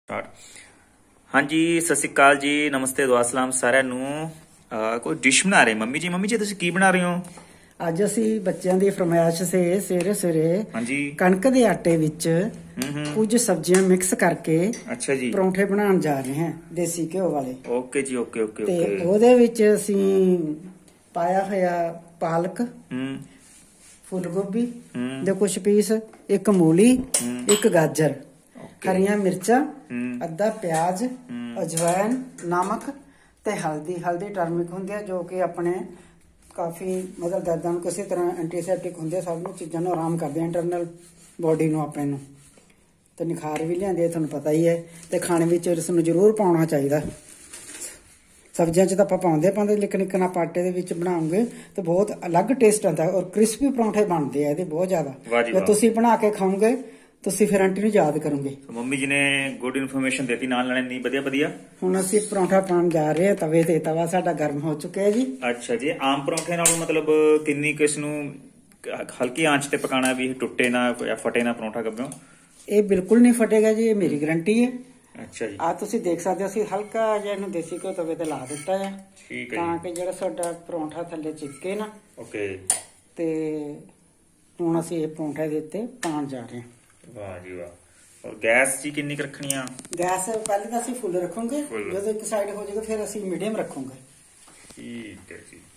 Start. हाँ जी, सत श्री अकाल जी, नमस्ते, दुआ सलाम साਰਿਆਂ ਨੂੰ। ਕੋਈ ਡਿਸ਼ ਬਣਾ ਰਹੇ ਮੰਮੀ ਜੀ ਤੁਸੀਂ ਕੀ ਬਣਾ ਰਹੇ ਹੋ? ਅੱਜ ਅਸੀਂ ਬੱਚਿਆਂ ਦੀ ਫਰਮਾਇਸ਼ ਸੇ ਸਵੇਰੇ ਸਵੇਰੇ ਹਾਂਜੀ ਕਣਕ ਦੇ ਆਟੇ ਵਿੱਚ ਕੁਝ ਸਬਜ਼ੀਆਂ ਮਿਕਸ ਕਰਕੇ ਅੱਛਾ ਜੀ ਪਰੌਂਠੇ ਬਣਾਉਣ ਜਾ ਰਹੇ ਹਾਂ ਦੇਸੀ ਘਿਓ ਵਾਲੇ। ਓਕੇ ਜੀ, ਓਕੇ ਓਕੇ ਤੇ ਓਕੇ। ਉਹਦੇ ਵਿੱਚ ਅਸੀਂ ਪਾਇਆ ਹੋਇਆ ਪਾਲਕ, ਫੁੱਲ ਗੋਭੀ ਦੇ ਕੁਝ ਪੀਸ, ਇੱਕ ਮੂਲੀ, ਇੱਕ ਗਾਜਰ, ਹਰੀਆਂ ਮਿਰਚਾਂ, ਅੱਧਾ ਪਿਆਜ਼, ਅਜਵਾਇਨ, ਨਮਕ ਤੇ ਹਲਦੀ ਟਰਮਿਕ ਹੁੰਦੇ ਆ ਜੋ ਕਿ ਆਪਣੇ ਕਾਫੀ ਮਤਲਬ ਦਰਦਾਂ ਨੂੰ ਕਿਸੇ ਤਰ੍ਹਾਂ ਐਂਟੀਸੈਪਟਿਕ ਹੁੰਦੇ, ਸਭ ਨੂੰ ਚੀਜ਼ਾਂ ਨੂੰ ਆਰਾਮ ਕਰਦੇ ਆ ਇੰਟਰਨਲ ਬੋਡੀ ਨੂੰ ਆਪਣੇ ਨੂੰ, ਤੇ ਨਿਖਾਰ ਵੀ ਲਿਆਂਦੇ ਤੁਹਾਨੂੰ ਪਤਾ ਹੀ ਹੈ। ਤੇ ਖਾਣੇ ਵਿੱਚ ਇਸ ਨੂੰ ਜ਼ਰੂਰ ਪਾਉਣਾ ਚਾਹੀਦਾ। ਸਬਜ਼ੀਆਂ 'ਚ ਤਾਂ ਆਪਾਂ ਪਾਉਂਦੇ ਲੇਕਿਨ ਇੱਕ ਨਾ ਆਟੇ ਦੇ ਵਿੱਚ ਬਣਾਉਂਗੇ ਤੇ ਬਹੁਤ ਅਲੱਗ ਟੇਸਟ ਆਉਂਦਾ ਔਰ ਕ੍ਰਿਸਪੀ ਪਰੌਂਠੇ ਬਣਦੇ ਆ ਇਹਦੇ ਬਹੁਤ ਜ਼ਿਆਦਾ। ਜੇ ਤੁਸੀਂ ਬਣਾ ਕੇ ਖਾਓਗੇ ਤੁਸੀਂ ਫਿਰ ਆਂਟੀ ਨੂੰ ਯਾਦ ਕਰੋਗੇ। ਮੰਮੀ ਜੀ ਨੇ ਗੁੱਡ ਇਨਫੋਰਮੇਸ਼ਨ ਦਿੱਤੀ ਨਾਲ ਨਾਲ ਇੰਨੀ ਵਧੀਆ। ਹੁਣ ਅਸੀਂ ਪਰੌਂਠਾ ਪਾਉਣ ਜਾ ਰਹੇ ਹਾਂ ਤਵੇ ਤੇ। ਤਵਾ ਸਾਡਾ ਗਰਮ ਹੋ ਚੁੱਕਿਆ ਜੀ। ਅੱਛਾ ਜੀ, ਆਮ ਪਰੌਂਠੇ ਨਾਲੋਂ ਮਤਲਬ ਕਿੰਨੀ ਕਿਸ ਨੂੰ ਹਲਕੀ ਆਂਚ ਤੇ ਪਕਾਣਾ ਵੀ ਟੁੱਟੇ ਨਾ ਜਾਂ ਫਟੇ ਨਾ ਪਰੌਂਠਾ ਕੱਬਿਓ? ਇਹ ਬਿਲਕੁਲ ਨਹੀਂ ਫਟੇਗਾ ਜੀ, ਇਹ ਮੇਰੀ ਗਰੰਟੀ ਹੈ। ਅੱਛਾ ਜੀ, ਆ ਤੁਸੀਂ ਦੇਖ ਸਕਦੇ ਹੋ ਅਸੀਂ ਹਲਕਾ ਜਿਹਾ ਇਹਨੂੰ ਦੇਸੀ ਘਿਓ ਤਵੇ ਤੇ ਲਾ ਦਿੱਤਾ ਹੈ ਠੀਕ ਹੈ ਤਾਂ ਕਿ ਜਿਹੜਾ ਸਾਡਾ ਪਰੌਂਠਾ ਥੱਲੇ ਚਿਪਕੇ ਨਾ। ਓਕੇ। ਤੇ ਹੁਣ ਅਸੀਂ ਇਹ ਪਰੌਂਠੇ ਦੇ ਉੱਤੇ ਪਾਉਣ ਜਾ ਰਹੇ ਹਾਂ। ਵਾਹ ਜੀ ਵਾਹ। ਔਰ ਗੈਸ ਜੀ ਕਿੰਨੀ ਰੱਖਣੀ ਆ? ਗੈਸ ਪਹਿਲੇ ਤਾਂ ਅਸੀਂ ਫੁੱਲ ਰੱਖਾਂਗੇ, ਜਦੋਂ ਇੱਕ ਸਾਈਡ ਹੋ ਜਾਏਗਾ ਫਿਰ ਅਸੀਂ ਮੀਡੀਅਮ ਰੱਖਾਂਗੇ। ਠੀਕ ਹੈ ਜੀ।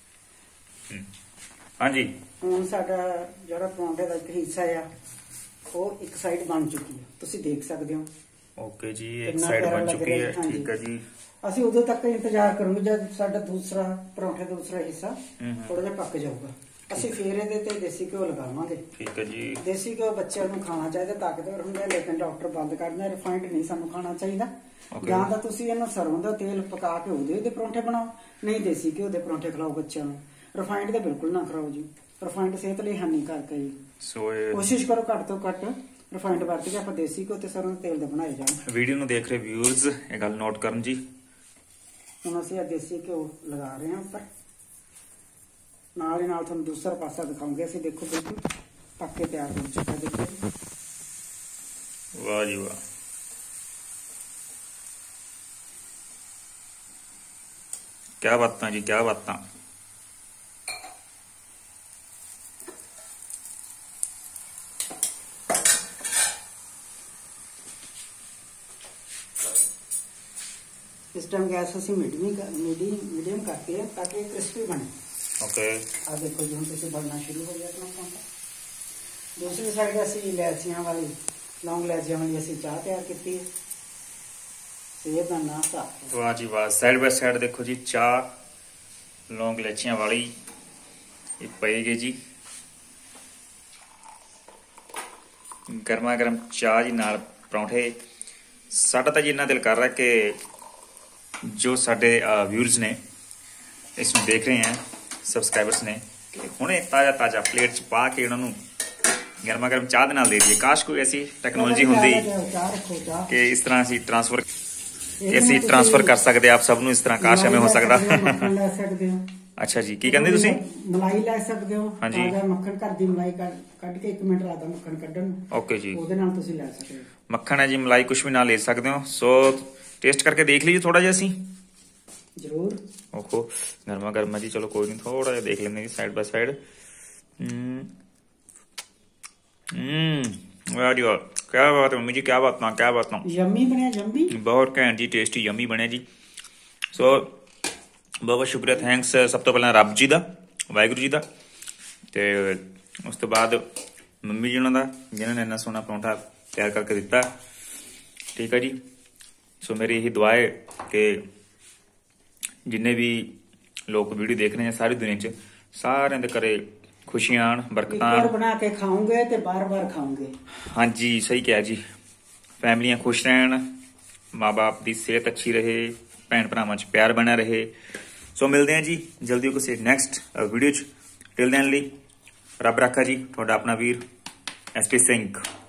ਹਾਂਜੀ, ਹੁਣ ਸਾਡਾ ਜਿਹੜਾ ਪਰੌਂਠੇ ਦਾ ਇੱਕ ਹਿੱਸਾ ਆ ਉਹ ਇੱਕ ਸਾਈਡ ਬਣ ਚੁੱਕੀ ਹੈ, ਤੁਸੀਂ ਦੇਖ ਸਕਦੇ ਹੋ। ਓਕੇ ਜੀ, ਇੱਕ ਸਾਈਡ ਬਣ ਚੁੱਕੀ ਹੈ, ਠੀਕ ਹੈ ਜੀ। ਅਸੀਂ ਉਦੋਂ ਤੱਕ ਇੰਤਜ਼ਾਰ ਕਰਾਂਗੇ ਜਦ ਸਾਡਾ ਦੂਸਰਾ ਪਰੌਂਠੇ ਦਾ ਦੂਸਰਾ ਹਿੱਸਾ ਥੋੜਾ ਜਿਹਾ ਪੱਕ ਜਾਊਗਾ। ਅਸੀਂ ਫੇਰ ਇਹਦੇ ਤੇ ਦੇਸੀ ਘਿਓ ਲਗਾਵਾਂਗੇ। ਠੀਕ ਹੈ ਜੀ। ਦੇਸੀ ਘਿਓ ਬੱਚਿਆਂ ਨੂੰ ਖਾਣਾ ਚਾਹੀਦਾ, ਤਾਕਤਵਰ ਹੁੰਦਾ, ਲੇਕਿਨ ਡਾਕਟਰ ਬੰਦ ਕਰਦੇ, ਰਿਫਾਈਨਡ ਨਹੀਂ ਸਾਨੂੰ ਖਾਣਾ ਚਾਹੀਦਾ। ਜਾਂ ਤਾਂ ਤੁਸੀਂ ਇਹਨੂੰ ਸਰੋਂ ਦਾ ਤੇਲ ਪਕਾ ਕੇ ਉਹਦੇ ਪਰੌਂਠੇ ਬਣਾਓ, ਨਹੀਂ ਦੇਸੀ ਘਿਓ ਦੇ ਪਰੌਂਠੇ ਖਿਲਾਓ ਬੱਚਿਆਂ ਨੂੰ। ਰਿਫਾਈਨਡ ਦੇ ਬਿਲਕੁਲ ਨਾ ਖਿਲਾਓ ਜੀ, ਰਿਫਾਈਨਡ ਸਿਹਤ ਲਈ ਹਾਨੀਕਾਰਕ ਹੈ ਜੀ। ਕੋਸ਼ਿਸ਼ ਕਰੋ ਘੱਟ ਤੋਂ ਘੱਟ ਰਿਫਾਈਨਡ ਵਰਤ ਕੇ ਆਪਾਂ ਦੇਸੀ ਘਿਓ ਤੇ ਸਰੋਂ ਦੇ ਤੇਲ ਦੇ ਬਣਾਏ ਜਾਣ। ਵੀਡੀਓ ਨੂੰ ਦੇਖ ਰਹੇ ਵਿਊਅਰਸ ਇਹ ਗੱਲ ਨੋਟ ਕਰਨ ਜੀ। ਹੁਣ ਅਸੀਂ ਇਹ ਦੇਸੀ ਘਿਓ ਲਗਾ ਰਹੇ ਹਾਂ ਉੱਪਰ, ਨਾਲ ਹੀ ਨਾਲ ਤੁਹਾਨੂੰ ਦੂਸਰਾ ਪਾਸਾ ਦਿਖਾਉਂਗੇ ਅਸੀਂ। ਦੇਖੋ ਬਿਲਕੁਲ ਪੱਕ ਕੇ ਤਿਆਰ ਹੋ ਚੁੱਕਾ, ਦੇਖੋ। ਵਾਹ ਜੀ ਵਾਹ। ਕਿਆ ਬਾਤਾਂ ਜੀ, ਕਿਆ ਬਾਤਾਂ। इस टाइम गैस ਅਸੀਂ मीडियम करते हैं ताकि क्रिस्पी बने। ओके। आ देखो जी, हम तुम बनना शुरू हो गया अपना परांठा। दूसरी साइड ਅਸੀਂ इलायचियां वाली लौंग इलायचियां वाली ਅਸੀਂ ਚਾਹ ਤਿਆਰ ਕੀਤੀ है। सेहत का नाश्ता। वाह जी वाह। साइड बाय साइड देखो जी, चाह लौंग इलायचियां वाली पएगी जी। गर्मा गर्म चाह जी नाल परौंठे। साडा तो जी इन्ना दिल कर रहा कि जो साडे व्यूअर्स ने इसमें देख रहे हैं, सब्सक्राइबर्स ने, कि हुणे ताज़ा प्लेट च पा के उन्होंने गर्मा गर्म चाह दे नाल दे दिए। काश कोई ऐसी टेक्नोलॉजी होंदी कि इस तरह असी ट्रांसफर कर सकते आप सब नूं। इस तरह काश हमें हो सकता। अच्छा जी, की कहंदे तुसीं? मलाई ले सकते हो। हाँ जी, मक्खन घर दी मलाई कट के 1 मिनट लगदा मक्खन कड्ढण। ओके जी, ਉਹਦੇ ਨਾਲ ਤੁਸੀਂ ਲੈ ਸਕਦੇ ਹੋ। मक्खन है जी, मलाई कुछ भी ना ले सकते हो। सो टेस्ट करके देख लीजिए थोड़ा जैसी। जरूर। ओहो, गर्मा गर्मा जी। चलो कोई नहीं, थोड़ा जिहा देख लेंगे साइड बाय साइड। वाह जी वाह, क्या बात है मम्मी जी, क्या बात ना, क्या बात ना। यम्मी बनया, यम्मी, बहुत घैंट जी, टेस्टी यम्मी बनया जी। सो बहुत शुक्रिया, थैंक्स सब तो पहला रब जी का, वाहगुरू जी का, ते उस तो बाद मम्मी जी उन्होंने जिन्होंने इन्ना सोहना परौंठा तैयार करके दिता। ठीक है जी। सो मेरी यही दुआ है कि जिन्ने भी लोग वीडियो देख रहे हैं सारी दुनिया च, सारे दे घरे खुशियां आन, बरकतां बना के खाओगे ते बार बार खाओगे। हाँ जी, सही कहा जी। फैमिलियां खुश रहन, माँ बाप की सेहत अच्छी रहे, भैन भरावां च प्यार बना रहे। सो मिलते हैं जी जल्दी किसी नैक्सट वीडियो च। टिल दैन लई रब राखा जी, तुहाडा अपना वीर SP सिंह।